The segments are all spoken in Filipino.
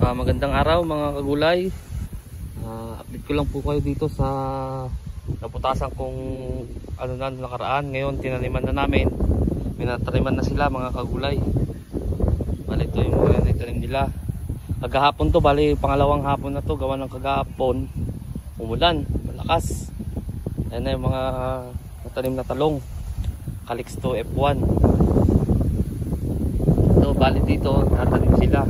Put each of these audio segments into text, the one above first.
Magandang araw mga kagulay. Update ko lang po kayo dito sa naputasan kong nakaraan. Ngayon tinaniman na namin. Minataniman na sila mga kagulay. Bali ito yung mga nitanim nila. Kagahapon to, bali pangalawang hapon na to. Gawa ng kagahapon umulan, malakas. Ayan na yung mga natanim na talong. Calixto F1. So bali dito tatanim sila.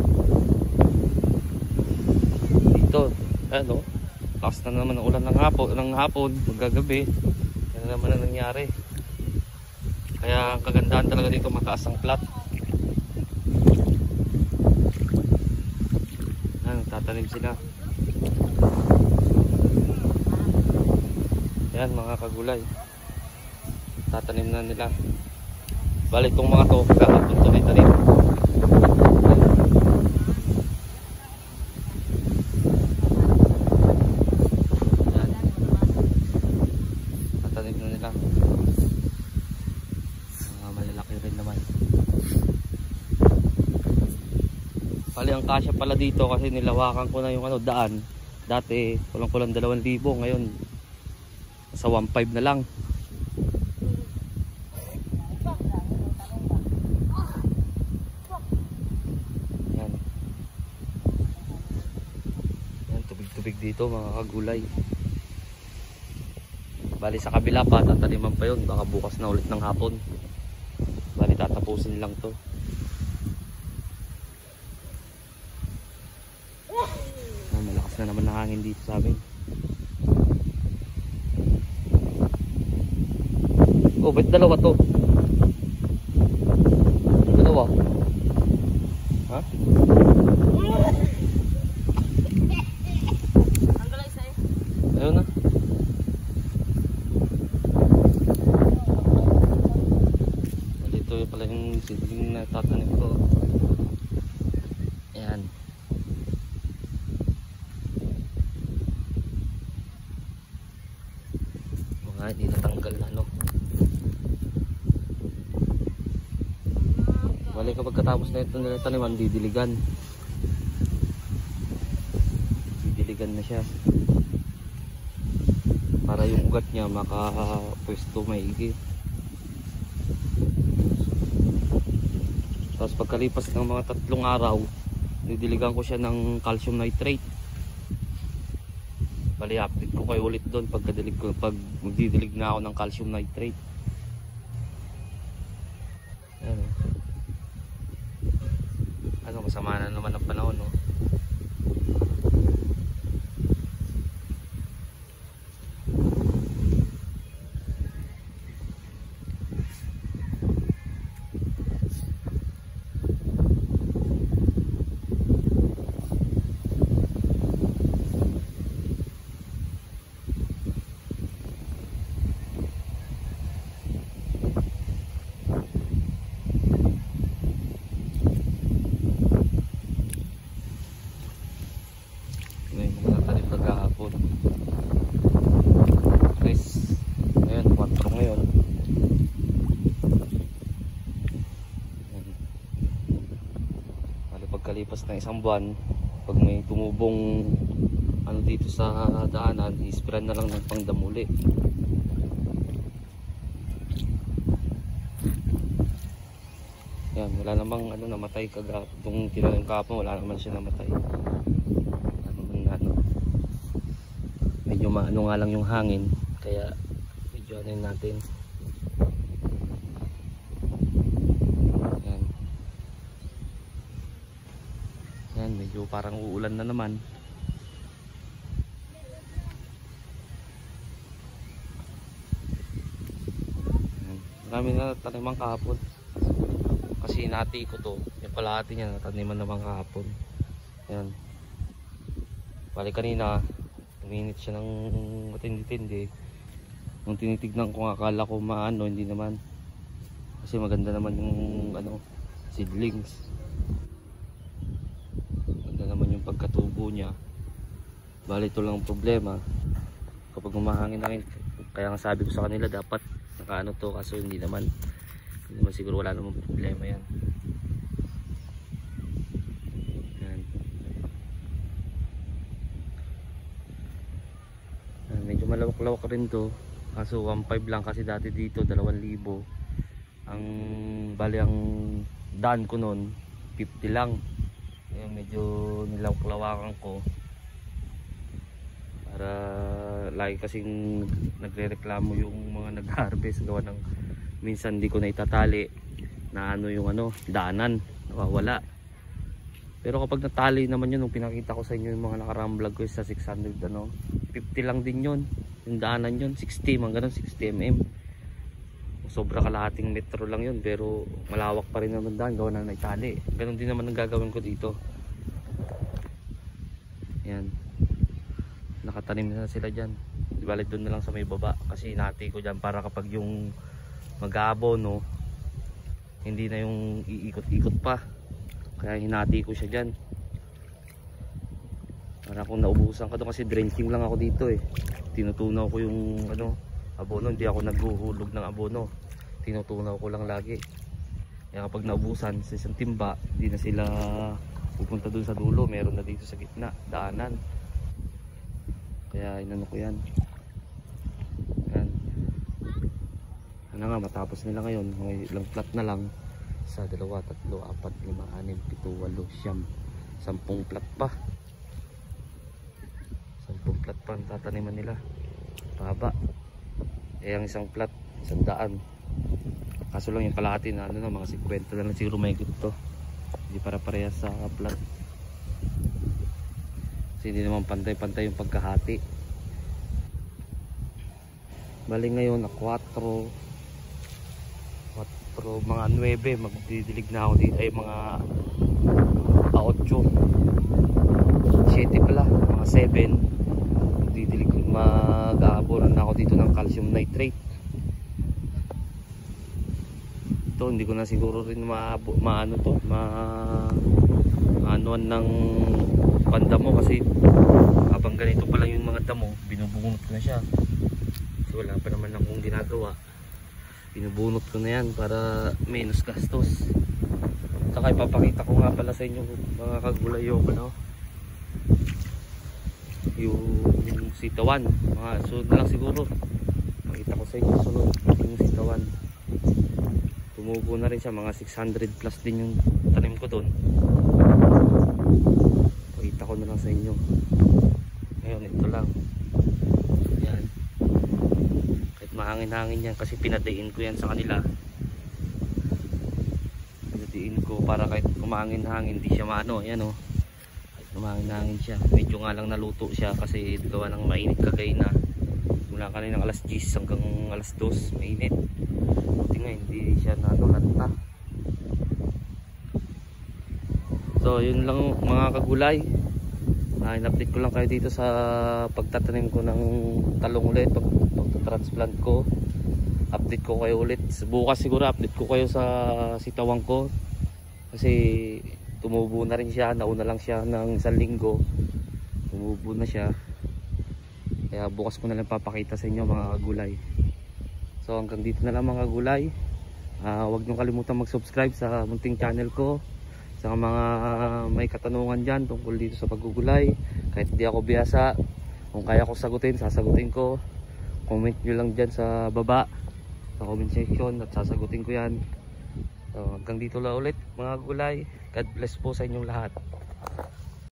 Dito, ano, lakas na naman ang ulan ng hapon, magagabi. Yan na naman ang nangyari. Kaya ang kagandahan talaga dito, mataas ang plat. Yan, tatanim sila. Yan mga kagulay, tatanim na nila. Bali itong mga to, kahapon to may tanim. Malalaki rin naman. Bali ang kasya pala dito kasi nilawakan ko na yung daan. Dati kulang 2,000, ngayon sa 1,500 na lang. Yan. Yan, tubig-tubig dito mga kagulay. Bali sa kabila pa, tataniman pa yun. Baka bukas na ulit ng hapon. Bali tatapusin lang to. Malakas na naman ang hangin dito sa amin. Oh, ba't dalawa to? Dalawa? Ha? Ayun na. Ito pala yung seedling na tatanim ko. Ayan. Mga hindi natanggal na Bali kapag katapos na ito nila taniman, didiligan na siya para yung ugat niya makapwesto maigi. Tapos pagkalipas ng mga 3 araw, didiligan ko siya ng calcium nitrate. Bali update ko kayo ulit doon pag magdidilig na ako ng calcium nitrate. Ano, masama na naman ang panahon, no? Pagkalipas ng 1 buwan, pag may tumubong dito sa daanan, i-spray na lang ng pangdamuli. Yan, wala namang namatay kagapong tinanim kahapon, wala naman siya namatay. Medyo nga lang yung hangin, kaya medyo natin. Medyo parang uulan na naman. Marami na taniman kahapon. Kasi inati ko to. Yung palahati niya nataniman naman kahapon. Ayan. Bali kanina, uminit siya ng matindi-tindi. Nung tinitignan ko, akala ko hindi naman. Kasi maganda naman yung seedlings. Pagkatubo niya. Bali ito lang ang problema kapag humahangin na rin. Kaya nga sabi ko sa kanila dapat nakaano to, kaso hindi naman siguro, wala namang problema yan. malawak-lawak rin to. Kaso 1.5 lang kasi dati dito 2,000. Ang bali ang daan ko noon 50 lang. Kaya medyo nilawak-lawakan ko. Para lagi kasing nagrereklamo yung mga nag-harvest gawa ng minsan di ko na itatali na ano yung daanan, nawawala. Pero kapag natali naman yun, nung pinakita ko sa inyo yung mga nakaraang vlog ko sa 600 50 lang din yun yung daanan yun, 60 mga ganun, 60 mm. Sobra kalahating metro lang yun, pero malawak pa rin naman daan gawa na naitali. Ganun din naman ang gagawin ko dito. Yan, nakatanim na sila dyan. Ibalit doon na lang sa may baba kasi hinati ko dyan para kapag yung mag-aabono hindi na yung iikot-ikot pa. Kaya hinati ko siya dyan para kung naubusan ka doon, kasi drenching lang ako dito eh. Tinutunaw ko yung abono, hindi ako naghuhulog ng abono, tinutunaw ko lang lagi. Kaya kapag naubusan sa isang timba, hindi na sila pupunta doon sa dulo, meron na dito sa gitna daanan. Kaya inano ko yan. Yan. Ano nga, matapos nila ngayon, may ilang plat na lang. Sa 2, 3, 4, 5, 6, 7, 8, 9, 10 plat pa. 10 plat pa ang tataniman nila. Pahaba. Eh ang isang plat 100. Kaso lang yung kalahati na mga 50 na lang siguro may to. Hindi para parehas sa plat. Kasi hindi naman pantay-pantay yung pagkahati. Bali ngayon na 4, mga 9 magdidilig na ako dito, ay mga 8, 7 pala, mga 7 magdidilig, mag-aabonan na ako dito ng calcium nitrate. Ito hindi ko na siguro rin maanuan ng pandamo kasi habang ganito pa lang yung mga damo, binubungot ko na siya kasi wala pa naman akong ginagawa. Binubunot ko na yan para menos gastos. Saka ipapakita ko nga pala sa inyo mga kagulay yung sitawan. Mga sunod na lang siguro. Pakita ko sa inyo sunod yung sitawan. Tumubo na rin siya, mga 600 plus din yung tanim ko doon. Pakita ko na lang sa inyo. Ngayon ito lang. Yan. Mahangin-hangin yan kasi pinadain ko yan sa kanila. Pinadain ko para kahit kumangin-hangin hindi siya maano. Yan o, kahit kumangin-hangin siya. Medyo nga lang naluto siya kasi gawa ng mainit kagay na. Mula kaninang alas 10 hanggang alas 2 mainit. Buti nga hindi siya lanta. So yun lang mga kagulay. In-update ko lang kayo dito sa pagtatanim ko ng talong ulit, pagtatransplant ko. Update ko kayo ulit bukas siguro, update ko kayo sa sitawang ko kasi tumubo na rin siya. Nauna lang siya ng 1 linggo, tumubo na siya. Kaya bukas ko na lang papakita sa inyo mga kagulay. So hanggang dito na lang mga kagulay. Huwag nyo kalimutan mag-subscribe sa munting channel ko. Sa mga may katanungan dyan tungkol dito sa paggugulay, kahit di ako biyasa, kung kaya ko sagutin, sasagutin ko. Comment nyo lang dyan sa baba sa comment section at sasagutin ko yan. So hanggang dito lang ulit mga gulay. God bless po sa inyong lahat.